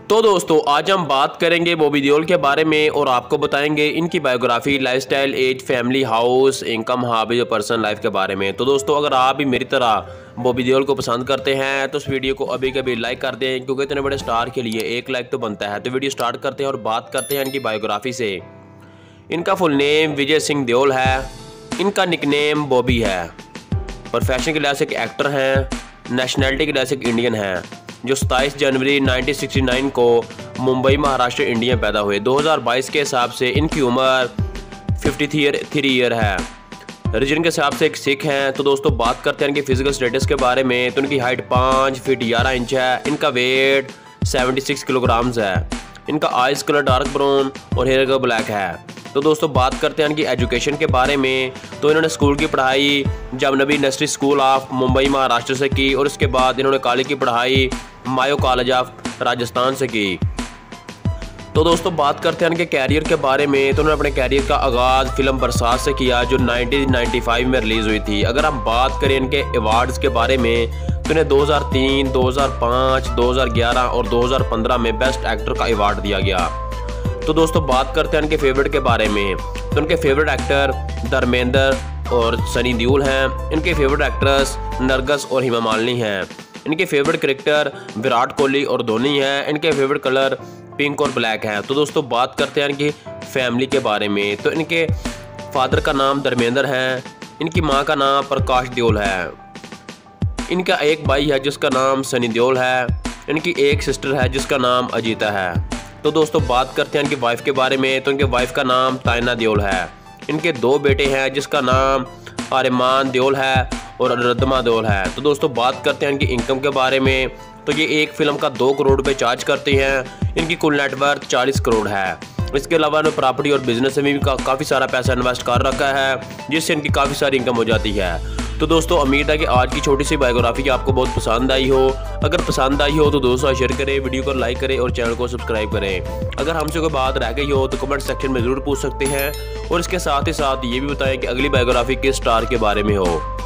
तो दोस्तों आज हम बात करेंगे बॉबी देओल के बारे में और आपको बताएंगे इनकी biography, lifestyle, age, family, house, income, hobbies और पर्सनल लाइफ के बारे में। तो दोस्तों अगर आप भी मेरी तरह बॉबी देओल को पसंद करते हैं तो इस वीडियो को अभी कभी लाइक कर दें, क्योंकि इतने बड़े स्टार के लिए एक लाइक तो बनता है। तो वीडियो स्टार्ट करते हैं और बात करते हैं इनकी बायोग्राफी से। इनका फुल नेम विजय सिंह देओल है। इनका निकनेम बॉबी है। प्रोफेशन के लिहाज से एक एक्टर हैं। नेशनैलिटी के लिहाज से एक इंडियन है, जो 27 जनवरी 1969 को मुंबई, महाराष्ट्र, इंडिया में पैदा हुए। 2022 के हिसाब से इनकी उम्र 53 ईयर है। रीजन के हिसाब से एक सिख हैं। तो दोस्तों बात करते हैं इनके फिजिकल स्टेटस के बारे में। तो इनकी हाइट 5 फीट 11 इंच है। इनका वेट 76 किलोग्राम्स है। इनका आइज कलर डार्क ब्राउन और हेयर कलर ब्लैक है। तो दोस्तों बात करते हैं इनकी एजुकेशन के बारे में। तो इन्होंने स्कूल की पढ़ाई Jamnabai nursery school of Mumbai, Maharashtra से की और इसके बाद इन्होंने कॉलेज की पढ़ाई मायो कॉलेज ऑफ राजस्थान से की। तो दोस्तों बात करते हैं इनके कैरियर के बारे में। तो उन्होंने अपने कैरियर का आगाज़ फिल्म बरसात से किया, जो 1995 में रिलीज़ हुई थी। अगर हम बात करें इनके अवार्ड्स के बारे में तो इन्हें 2003, 2005, 2011 और 2015 में बेस्ट एक्टर का अवार्ड दिया गया। तो दोस्तों बात करते हैं इनके फेवरेट के बारे में। तो इनके फेवरेट एक्टर धर्मेंद्र और सनी देओल हैं। इनके फेवरेट एक्ट्रेस नरगिस और हेमा मालिनी हैं। इनके फेवरेट क्रिकेटर विराट कोहली और धोनी हैं। इनके फेवरेट कलर पिंक और ब्लैक है। तो दोस्तों बात करते हैं इनकी फैमिली के बारे में। तो इनके फादर का नाम धर्मेंद्र है। इनकी माँ का नाम प्रकाश देओल है। इनका एक भाई है जिसका नाम सनी देओल है। इनकी एक सिस्टर है जिसका नाम अजीता है। तो दोस्तों बात करते हैं इनकी वाइफ के बारे में। तो इनके वाइफ का नाम ताइना देओल है। इनके 2 बेटे हैं जिसका नाम आर्यमान देओल है और अनुरुद्धा देओल है। तो दोस्तों बात करते हैं इनकी इनकम के बारे में। तो ये एक फिल्म का 2 करोड़ रुपए चार्ज करते हैं। इनकी कुल नेटवर्थ 40 करोड़ है। इसके अलावा इन्होंने प्रॉपर्टी और बिजनेस में भी काफ़ी सारा पैसा इन्वेस्ट कर रखा है, जिससे इनकी काफ़ी सारी इनकम हो जाती है। तो दोस्तों उम्मीद है कि आज की छोटी सी बायोग्राफी आपको बहुत पसंद आई हो। अगर पसंद आई हो तो दोस्तों शेयर करें, वीडियो को लाइक करें और चैनल को सब्सक्राइब करें। अगर हमसे कोई बात रह गई हो तो कमेंट सेक्शन में ज़रूर पूछ सकते हैं और इसके साथ ही साथ ये भी बताएं कि अगली बायोग्राफी किस स्टार के बारे में हो।